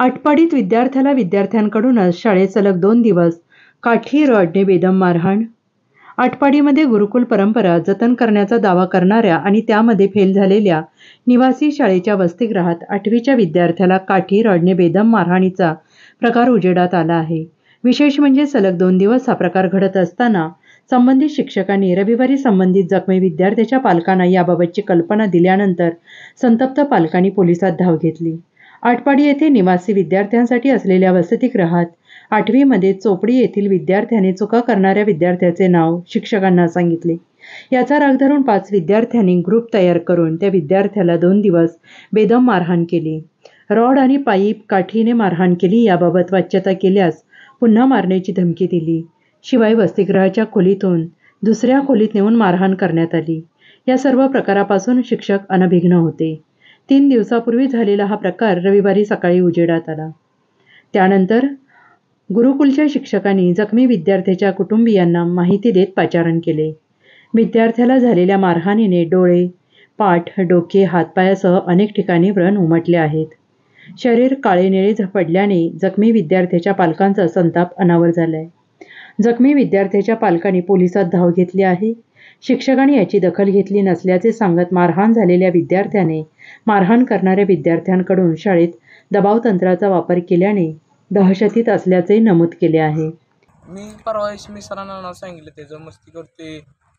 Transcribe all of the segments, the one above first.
आटपाडीत विद्यार्थ्यांकडूनच शाळेत सलग 2 दिवस काठी रॉडने बेदम मारहाण. आटपाडीमध्ये गुरुकुल परंपरा जतन करण्याचा दावा करणाऱ्या आणि त्यामध्ये फेल झालेल्या निवासी शाळेच्या वसतिगृहात 8वीच्या विद्यार्थ्याला काठी रॉडने बेदम मारहाणीचा प्रकार उजेडात आला आहे. विशेष म्हणजे सलग 2 दिवस हा प्रकार घडत असताना संबंधित शिक्षकांनी रविवारी संबंधित जखमी विद्यार्थ्याच्या पालकांना याबाबतची कल्पना दिल्यानंतर संतप्त पालकांनी पोलिसात धाव घेतली. आटपाडी येथे निवासी विद्यार्थ्यांसाठी असलेल्या वसतिगृहात 8वीमध्ये चोपडी येथील विद्यार्थ्याने चुका करणाऱ्या विद्यार्थ्याचे नाव शिक्षकांना सांगितले. याचा राग धरून 5 विद्यार्थ्यांनी ग्रुप तयार करून त्या विद्यार्थ्याला 2 दिवस बेदम मारहाण केली. रॉड आणि पाईप काठीने मारहाण केली. याबाबत वाच्यता केल्यास पुन्हा मारण्याची धमकी दिली. शिवाय वसतिगृहाच्या खोलीतून दुसऱ्या खोलीत नेऊन मारहाण करण्यात आली. या सर्व प्रकारापासून शिक्षक अनभिज्ञ होते. 3 दिवसापूर्वी झालेला हा प्रकार रविवारी सकाळी उजेडात आला. त्यानंतर गुरुकुलच्या शिक्षकांनी जखमी विद्यार्थ्याच्या कुटुंबियांना माहिती देत पाचारण केले. विद्यार्थ्याला झालेल्या मारहाणीने डोळे, पाठ, डोके, हातपायासह अनेक ठिकाणी व्रण उमटले आहेत. शरीर काळेनिळे पडल्याने जखमी विद्यार्थ्याच्या पालकांचा संताप अनावर झालाय. जखमी विद्यार्थ्याच्या पालकांनी पोलिसात धाव घेतली आहे. शिक्षकांनी याची दखल घेतली नसल्याचे सांगत मारहाण झालेल्या विद्यार्थ्याने मारहाण करणाऱ्या विद्यार्थ्यांकडून शाळेत दबावतंत्राचा वापर केल्याने दहशतीत असल्याचे नमूद केले आहे. मी परवा सरांना नाव सांगितलं, त्याचं मस्ती करते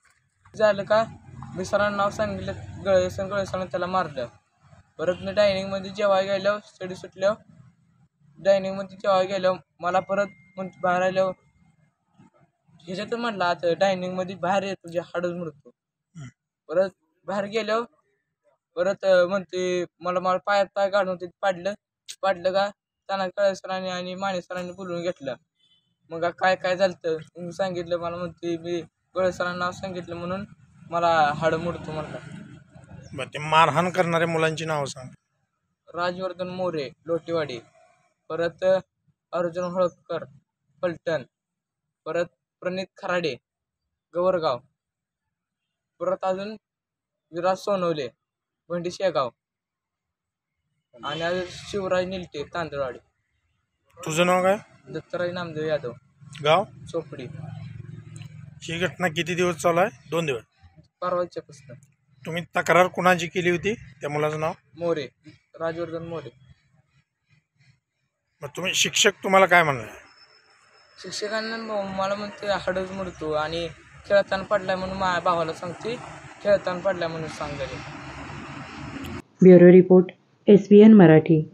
झालं का. मी सरांना नाव सांगितलं, गळेसण त्याला मारलं. परत मी डायनिंगमध्ये जेवायला गेल्यावर स्टडी सुटल्यावर डायनिंगमध्ये जेवायला गेल्यावर मला परत बाहेर आल्यावर ह्याच्यातून म्हटलं आता डायनिंगमध्ये बाहेर ये, तुझे हाडच मोडतो. परत बाहेर गेल्यावर परत म्हणते मला पायात पाय काढून ते पाडलं का. त्यांना कळे सरांनी आणि माने सरांनी बोलवून घेतलं. मग काय झालं मी सांगितलं. मला म्हणते मी गळे सरांना नाव सांगितलं म्हणून मला हाड मोडतो म्हणलं. बरं, ते मारहाण करणाऱ्या मुलांची नावं सांग. राजवर्धन मोरे लोटेवाडी, परत अर्जुन होळकर पलटण, परत प्रणित खराडे गवरगाव, परत अजून विराज सोनवले भंडी शेगाव आणि अजून शिवराज निलटे तांदळवाडी. तुझं नाव काय? दत्तराज नामदेव यादव, गाव चोपडी. ही घटना किती दिवस चालू आहे? 2 दिवस. परवाच्या पासून. तुम्ही तक्रार कुणाची केली होती? त्या मुलाचं नाव? मोरे, राजवर्धन मोरे. मग तुम्ही शिक्षक तुम्हाला काय म्हणलं? शिक्षकांना मला म्हणते हाडच मोडतो आणि खेळताना पडलाय म्हणून माझ्या भावाला सांगते खेळताना पडलाय म्हणून सांगायला. Bureau report, SBN Marathi.